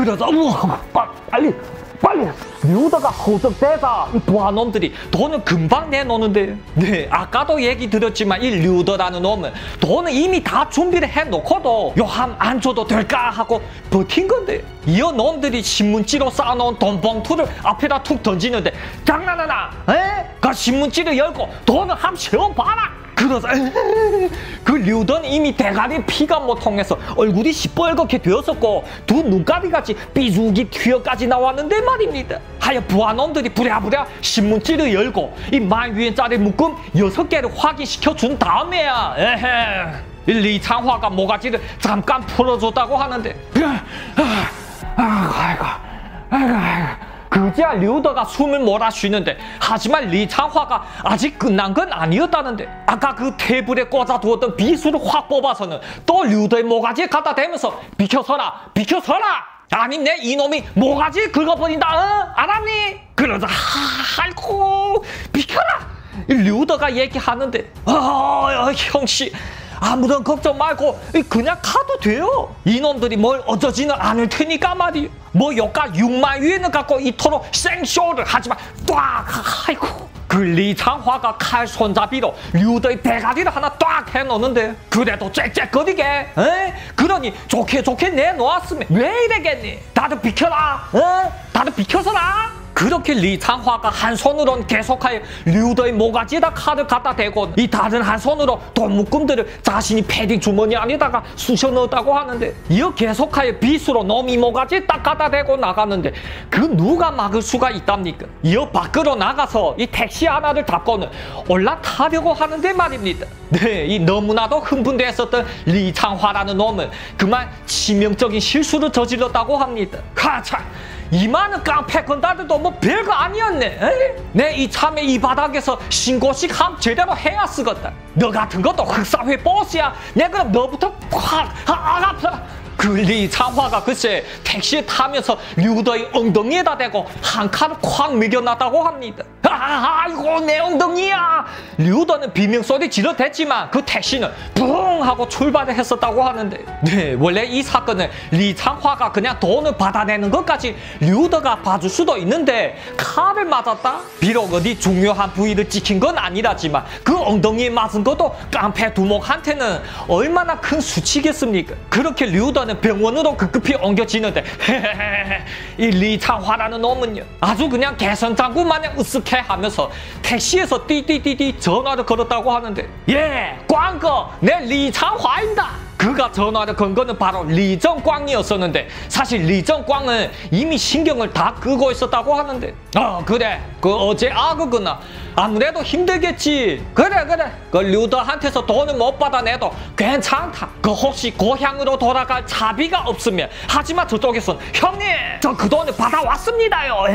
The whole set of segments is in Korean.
그러자 빨리 류더가 허덕대자 이 부하놈들이 돈을 금방 내놓는데 네 아까도 얘기 드렸지만 이 류더라는 놈은 돈을 이미 다 준비를 해놓고도 요함 안 줘도 될까 하고 버틴 건데 이 놈들이 신문지로 쌓아놓은 돈 봉투를 앞에다 툭 던지는데 장난하나? 에? 그 신문지를 열고 돈을 함 채워봐라. 그러자 그 류더는 이미 대가리 피가 못 통해서 얼굴이 시뻘겋게 되었었고 두 눈가리같이 삐죽이 튀어까지 나왔는데 말입니다. 하여 부하놈들이 부랴부랴 신문지를 열고 이 10,000위엔짜리 묶음 6개를 확인시켜 준 다음에야 리창화가 모가지를 잠깐 풀어줬다고 하는데 아이고 그제야 류더가 숨을 몰아쉬는데 하지만 리창화가 아직 끝난 건 아니었다는데 아까 그 테이블에 꽂아두었던 비수를 확 뽑아서는 또 류더의 모가지에 갖다 대면서 비켜서라 아니 내 이놈이 모가지 긁어버린다 알았니? 그러자 아이고 비켜라 류더가 얘기하는데 형씨 아무런 걱정 말고 그냥 가도 돼요. 이놈들이 뭘 어쩌지는 않을 테니까 말이요. 뭐 여가 60,000위엔을 갖고 이토록 생쇼를 하지만 딱 아이고 그 리창화가 칼 손잡이로 류더의 대가리를 하나 딱 해놓는데 그래도 짹짹거리게 그러니 좋게 내놓았으면 왜 이래겠니? 다들 비켜라 다들 비켜서라. 그렇게 리창화가 한 손으로는 계속하여 류더의 모가지에다 칼을 갖다 대고 이 다른 한 손으로 돈 묶음들을 자신이 패딩 주머니 안에다가 쑤셔 넣었다고 하는데 이어 계속하여 빗으로 놈이 모가지에 딱 갖다 대고 나갔는데 그 누가 막을 수가 있답니까? 이어 밖으로 나가서 이 택시 하나를 잡고는 올라타려고 하는데 말입니다. 네, 이 너무나도 흥분됐었던 리창화라는 놈은 그만 치명적인 실수를 저질렀다고 합니다. 가차! 이 많은 깡패 건달들도 뭐 별거 아니었네. 내 이참에 이 바닥에서 신고식 함 제대로 해야 쓰겄다. 너 같은 것도 흑사회 보스야. 내 그럼 너부터 확 아파. 그 리창화가 글쎄 택시에 타면서 류더의 엉덩이에다 대고 한 칼을 콱 먹여놨다고 합니다. 아이고 내 엉덩이야. 류더는 비명소리 지르댔지만 그 택시는 붕 하고 출발을 했었다고 하는데 네 원래 이 사건은 리창화가 그냥 돈을 받아내는 것까지 류더가 봐줄 수도 있는데 칼을 맞았다? 비록 어디 중요한 부위를 찍힌 건 아니라지만 그 엉덩이에 맞은 것도 깡패 두목한테는 얼마나 큰 수치겠습니까? 그렇게 류더는 병원으로 급급히 옮겨지는데 이 리창화라는 놈은요 아주 그냥 개선장구 마냥 으쓱해 하면서 택시에서 띠띠띠띠 전화를 걸었다고 하는데 예 광거 내 리창화입니다. 그가 전화를 건 거는 바로 리정광이었었는데 사실 리정광은 이미 신경을 다 끄고 있었다고 하는데 그래 그 어제 아그구나 아무래도 힘들겠지. 그래 그 류더한테서 돈을 못 받아내도 괜찮다. 그 혹시 고향으로 돌아갈 차비가 없으면 하지만 저쪽에선 형님 저 그 돈을 받아왔습니다요.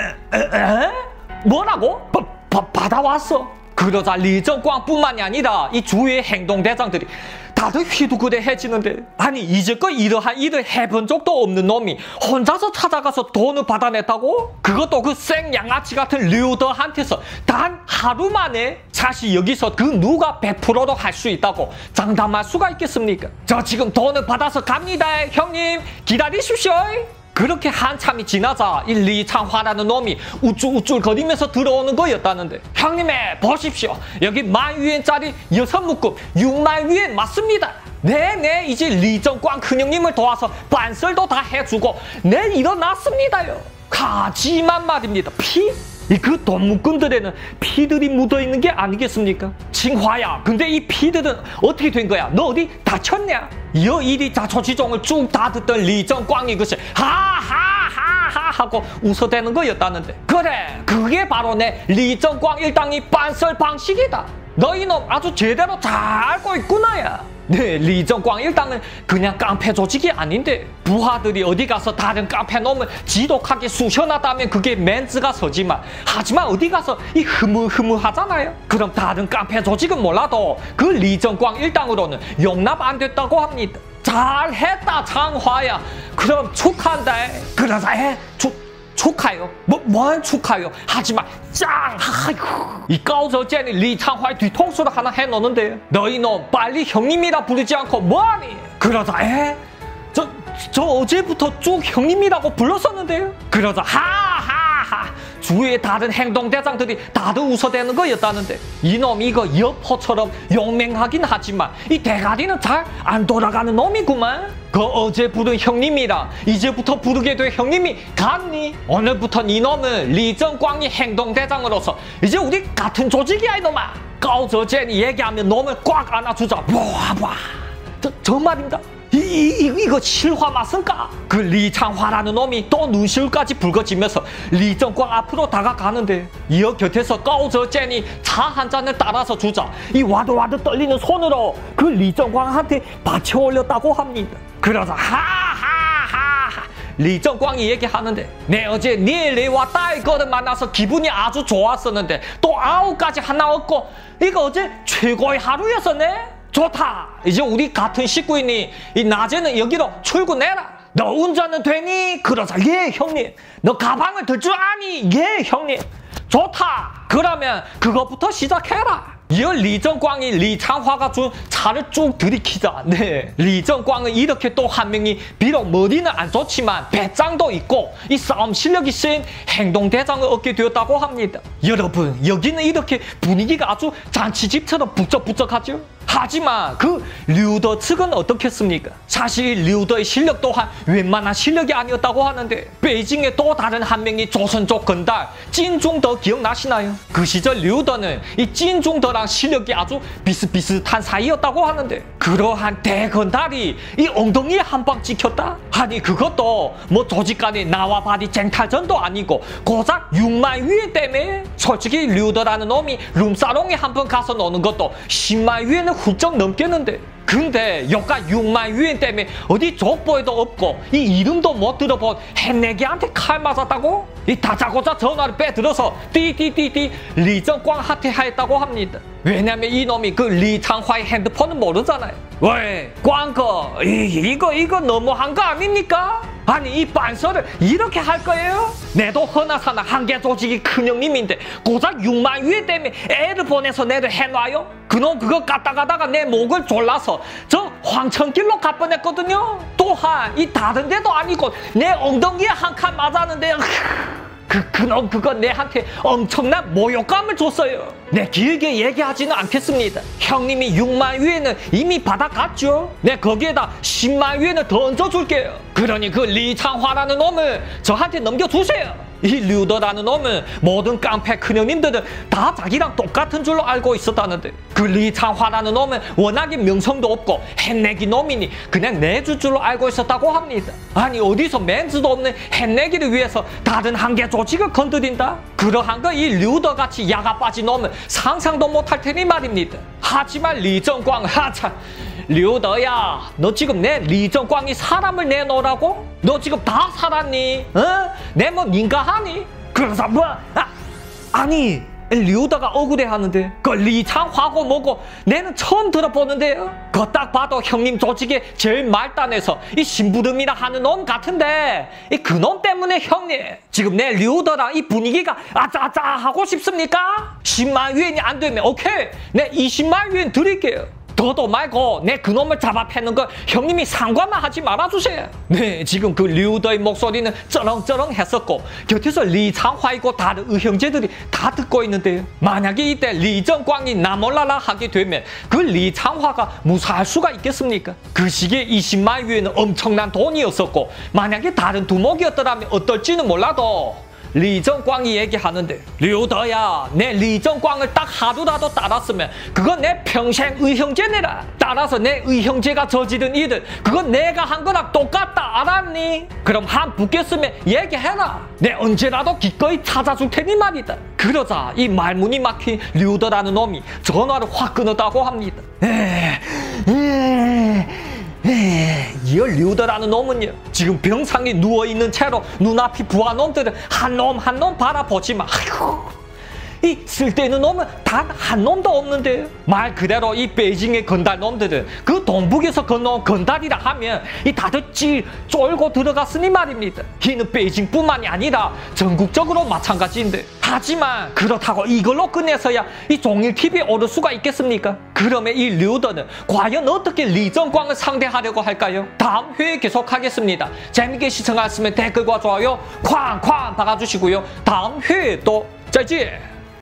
뭐라고? 받아왔어. 그러자 리정광뿐만이 아니라 이 주위의 행동대장들이 다들 휘두그레해지는데 아니 이제껏 이러한 일을 해본 적도 없는 놈이 혼자서 찾아가서 돈을 받아냈다고? 그것도 그 생양아치 같은 류더한테서 단 하루 만에? 사실 여기서 그 누가 100%로 할 수 있다고 장담할 수가 있겠습니까? 저 지금 돈을 받아서 갑니다 형님 기다리십시오. 그렇게 한참이 지나자 이 리창화라는 놈이 우쭐우쭐거리면서 들어오는 거였다는데 형님의 보십시오. 여기 10,000위엔짜리 6묶음 60,000위엔 맞습니다. 네네 이제 리정광 큰형님을 도와서 반설도 다 해주고 네 일어났습니다요. 하지만 말입니다. 그 돈 묶음들에는 피들이 묻어있는 게 아니겠습니까? 칭화야 근데 이 피들은 어떻게 된 거야? 너 어디 다쳤냐? 이어 이리 자초지종을 쭉 다 듣던 리정광이 그것이 하하하하 하고 웃어대는 거였다는데 그래 그게 바로 내 리정광 일당이 빤설 방식이다. 너 이놈 아주 제대로 잘 알고 있구나야. 네, 리정광 일당은 그냥 깡패 조직이 아닌데 부하들이 어디 가서 다른 깡패 놈을 지독하게 쑤셔놨다면 그게 멘트가 서지만 하지만 어디 가서 이 흐무흐무하잖아요. 그럼 다른 깡패 조직은 몰라도 그 리정광 일당으로는 용납 안 됐다고 합니다. 잘했다 장화야. 그럼 축하한다. 그러자 해. 축하요. 뭔 축하요. 하지만 짱 아이고 이 까우저쟤는 리창화의 뒤통수를 하나 해놓는데 너희 놈 빨리 형님이라 부르지 않고 뭐하니? 그러자 저 어제부터 쭉 형님이라고 불렀었는데요. 그러자 하하하 주위에 다른 행동대장들이 다들 웃어대는 거였다는데 이놈 이거 여포처럼 용맹하긴 하지만 이 대가리는 잘 안 돌아가는 놈이구만. 그 어제 부른 형님이랑 이제부터 부르게 될 형님이 같니? 오늘부터 이놈은 리정광이 행동대장으로서 이제 우리 같은 조직이야 이놈아. 까오저제니 얘기하면 놈을 꽉 안아주자. 와 저 말입니다. 이거 실화 맞습니까? 그 리창화라는 놈이 또 눈시울까지 붉어지면서 리정광 앞으로 다가가는데 이어 곁에서 까오저제니 차 한 잔을 따라서 주자 이 와들와들 떨리는 손으로 그 리정광한테 받쳐 올렸다고 합니다. 그러자 하하하 리정광이 얘기하는데 내 어제 니엘리와 딸거를 만나서 기분이 아주 좋았었는데 또 아우까지 하나 얻고 이거 어제 최고의 하루였었네. 좋다. 이제 우리 같은 식구이니 이 낮에는 여기로 출근해라. 너 운전은 되니? 그러자 예 형님. 너 가방을 들 줄 아니? 예 형님. 좋다. 그러면 그것부터 시작해라. 이어 리정광이 리창화가 준 차를 쭉 들이키자 네 리정광은 이렇게 또 한 명이 비록 머리는 안 좋지만 배짱도 있고 이 싸움 실력이 센 행동대장을 얻게 되었다고 합니다. 여러분 여기는 이렇게 분위기가 아주 잔치집처럼 북적북적하죠. 하지만 그 류더 측은 어떻겠습니까? 사실 류더의 실력 또한 웬만한 실력이 아니었다고 하는데 베이징의 또 다른 한 명이 조선족 건달 찐중더 기억나시나요? 그 시절 류더는 이 찐중더랑 실력이 아주 비슷비슷한 사이였다고 하는데 그러한 대건달이 이 엉덩이에 한 방 찍혔다? 아니 그것도 뭐 조직 간의 나와 바디 쟁탈전도 아니고 고작 6만 위엔 때문에 솔직히 류더라는 놈이 룸사롱에 한 번 가서 노는 것도 10만 위엔은 훌쩍 넘겠는데 근데 여가 6만 위엔 때문에 어디 족보에도 없고 이 이름도 못 들어본 햇내기한테 칼 맞았다고? 이 다짜고짜 전화를 빼들어서 띠띠띠띠 리정광한테 하였다고 합니다. 왜냐면 이놈이 그 리창화의 핸드폰은 모르잖아요. 왜? 광거 이거 너무한 거 아닙니까? 아니 이 빤서를 이렇게 할 거예요? 내도 허나사나 한계 조직이 큰형님인데 고작 6만 위에 때문에 애를 보내서 내를 해놔요? 그놈 그거 갖다가다가 내 목을 졸라서 저 황천길로 갈 뻔했거든요. 또한 이 다른 데도 아니고 내 엉덩이에 한 칸 맞았는데 그놈 그거 내한테 엄청난 모욕감을 줬어요. 내 길게 얘기하지는 않겠습니다. 형님이 6만 위에는 이미 받아갔죠. 내 거기에다 10만 위에는 더 얹어줄게요. 그러니 그 리창화라는 놈을 저한테 넘겨주세요. 이 류더라는 놈은 모든 깡패 큰형님들은 다 자기랑 똑같은 줄로 알고 있었다는데 그 리창화라는 놈은 워낙에 명성도 없고 햇내기 놈이니 그냥 내줄 줄로 알고 있었다고 합니다. 아니 어디서 멘즈도 없는 햇내기를 위해서 다른 한계 조직을 건드린다? 그러한 거 이 류더같이 야가 빠진 놈은 상상도 못할 테니 말입니다. 하지만 리정광 하참 류더야 너 지금 내 리정광이 사람을 내놓으라고? 너 지금 다 살았니? 어? 내 뭐 민가하니? 그래서 뭐 아니 류더가 억울해하는데 그 리창화고 뭐고 내는 처음 들어보는데요. 그거 딱 봐도 형님 조직의 제일 말단에서 이 심부름이라 하는 놈 같은데 이 그놈 때문에 형님 지금 내 류더랑 이 분위기가 아짜아짜 하고 싶습니까? 10만 위엔이 안 되면 오케이 내 20만 위엔 드릴게요. 더도 말고 내 그놈을 잡아 패는 걸 형님이 상관만 하지 말아주세요. 네 지금 그 류더의 목소리는 쩌렁쩌렁 했었고 곁에서 리창화이고 다른 의형제들이 다 듣고 있는데요. 만약에 이때 리정광이 나몰라라 하게 되면 그 리창화가 무사할 수가 있겠습니까? 그 시기에 20만 위에는 엄청난 돈이었었고 만약에 다른 두목이었더라면 어떨지는 몰라도 리정광이 얘기하는데 류더야 내 리정광을 딱 하루라도 따랐으면 그건 내 평생 의형제네라. 따라서 내 의형제가 저지른 일은 그건 내가 한 거랑 똑같다 알았니? 그럼 한 붙겠으면 얘기해라. 내 언제라도 기꺼이 찾아줄 테니 말이다. 그러자 이 말문이 막힌 류더라는 놈이 전화를 확 끊었다고 합니다. 이 류더라는 놈은요 지금 병상에 누워있는 채로 눈앞이 부한 놈들을 한 놈 한 놈 바라보지만 아이고 이 쓸데있는 놈은 단 한 놈도 없는데 말 그대로 이 베이징의 건달 놈들은 그 동북에서 건너온 건달이라 하면 이 다들 쫄고 들어갔으니 말입니다. 이는 베이징뿐만이 아니라 전국적으로 마찬가지인데 하지만 그렇다고 이걸로 끝내서야 이 종일TV에 오를 수가 있겠습니까? 그러면 이 류더는 과연 어떻게 리정광을 상대하려고 할까요? 다음 회에 계속하겠습니다. 재밌게 시청하셨으면 댓글과 좋아요 쾅쾅 박아주시고요. 다음 회에 또 再见